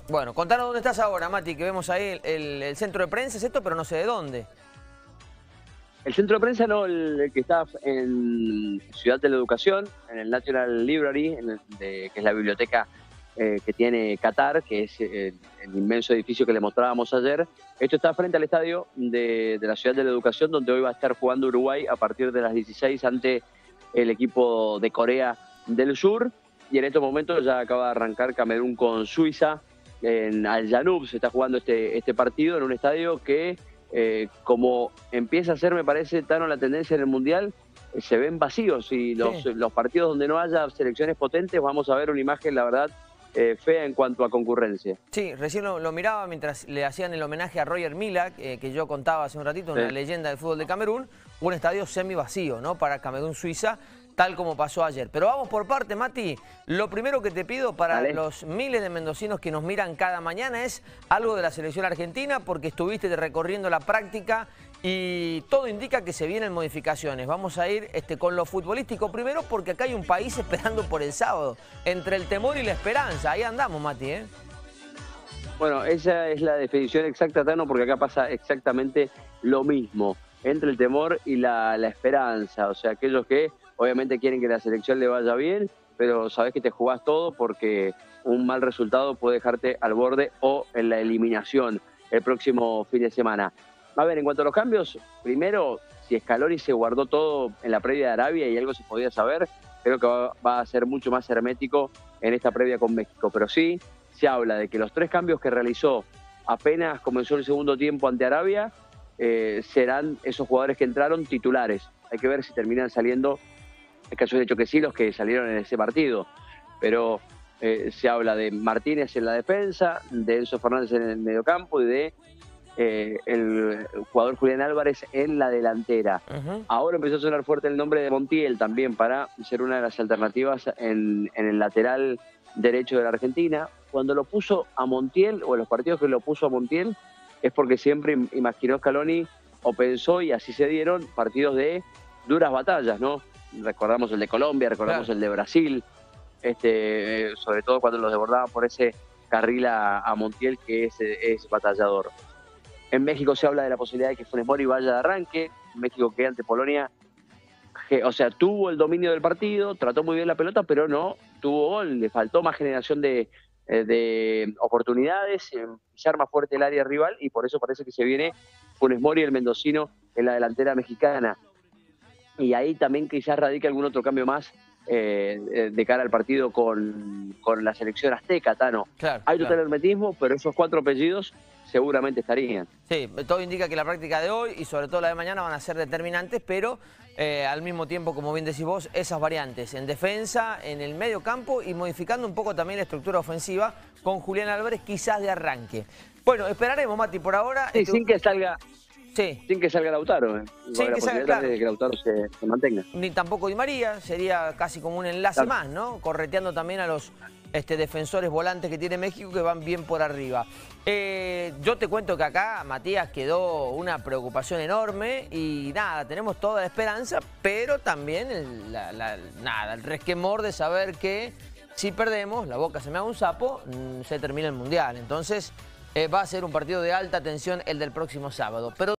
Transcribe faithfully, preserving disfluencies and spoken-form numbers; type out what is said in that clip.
Bueno, contanos dónde estás ahora, Mati, que vemos ahí el, el- el centro de prensa, es esto, pero no sé de dónde. El centro de prensa no, el, el que está en Ciudad de la Educación, en el National Library, en el- de- que es la biblioteca eh, que tiene Qatar, que es eh, el inmenso edificio que le mostrábamos ayer. Esto está frente al estadio de, de la Ciudad de la Educación, donde hoy va a estar jugando Uruguay a partir de las dieciséis ante el equipo de Corea del Sur. Y en estos momentos ya acaba de arrancar Camerún con Suiza. En Al Janoub se está jugando este, este partido en un estadio que, eh, como empieza a ser, me parece, Tano, la tendencia en el Mundial, eh, se ven vacíos y los, Sí. los partidos donde no haya selecciones potentes vamos a ver una imagen, la verdad, eh, fea en cuanto a concurrencia. Sí, recién lo, lo miraba mientras le hacían el homenaje a Roger Milla, eh, que yo contaba hace un ratito, una Sí. leyenda del fútbol de Camerún, un estadio semi vacío, ¿no? Para Camerún-Suiza, tal como pasó ayer. Pero vamos por parte, Mati. Lo primero que te pido para Dale. los miles de mendocinos que nos miran cada mañana es algo de la selección argentina, porque estuviste recorriendo la práctica y todo indica que se vienen modificaciones. Vamos a ir este, con lo futbolístico primero, porque acá hay un país esperando por el sábado. Entre el temor y la esperanza. Ahí andamos, Mati, ¿eh? Bueno, esa es la definición exacta, Tano, porque acá pasa exactamente lo mismo, entre el temor y la, la esperanza. O sea, aquellos que obviamente quieren que la selección le vaya bien, pero sabés que te jugás todo porque un mal resultado puede dejarte al borde o en la eliminación el próximo fin de semana. A ver, en cuanto a los cambios, primero, si Scaloni se guardó todo en la previa de Arabia y algo se podía saber, creo que va, va a ser mucho más hermético en esta previa con México. Pero sí, se habla de que los tres cambios que realizó apenas comenzó el segundo tiempo ante Arabia, eh, serán esos jugadores que entraron titulares. Hay que ver si terminan saliendo, es caso de hecho que sí, los que salieron en ese partido. Pero eh, se habla de Martínez en la defensa, de Enzo Fernández en el mediocampo y de eh, el jugador Julián Álvarez en la delantera. Uh-huh. Ahora empezó a sonar fuerte el nombre de Montiel también para ser una de las alternativas en, en el lateral derecho de la Argentina. Cuando lo puso a Montiel, o en los partidos que lo puso a Montiel, es porque siempre imaginó Scaloni o pensó, y así se dieron, partidos de duras batallas, ¿no? Recordamos el de Colombia, recordamos Claro. el de Brasil, este, eh, sobre todo cuando los desbordaban por ese carril a, a Montiel, que es, es batallador. En México se habla de la posibilidad de que Funes Mori vaya de arranque. México, que ante Polonia, que, o sea, tuvo el dominio del partido, trató muy bien la pelota, pero no tuvo gol. Le faltó más generación de, de oportunidades, pisar más fuerte el área rival, y por eso parece que se viene Funes Mori, el mendocino, en la delantera mexicana. Y ahí también quizás radica algún otro cambio más eh, de cara al partido con, con la selección azteca, Tano. Claro, Hay claro. total hermetismo, pero esos cuatro apellidos seguramente estarían. Sí, todo indica que la práctica de hoy y sobre todo la de mañana van a ser determinantes, pero eh, al mismo tiempo, como bien decís vos, esas variantes en defensa, en el medio campo y modificando un poco también la estructura ofensiva con Julián Álvarez quizás de arranque. Bueno, esperaremos, Mati, por ahora. Sí, este... sin que salga... Sí. Sin que salga Lautaro, ¿eh? Sin la que salga, posibilidad claro. de que Lautaro se, se mantenga. Ni tampoco Di María, sería casi como un enlace Claro. más, ¿no? Correteando también a los este, defensores volantes que tiene México que van bien por arriba. Eh, yo te cuento que acá, Matías, quedó una preocupación enorme y nada, tenemos toda la esperanza, pero también el, la, la, nada, el resquemor de saber que si perdemos, la boca se me haga un sapo, se termina el Mundial. Entonces eh, va a ser un partido de alta tensión el del próximo sábado. Pero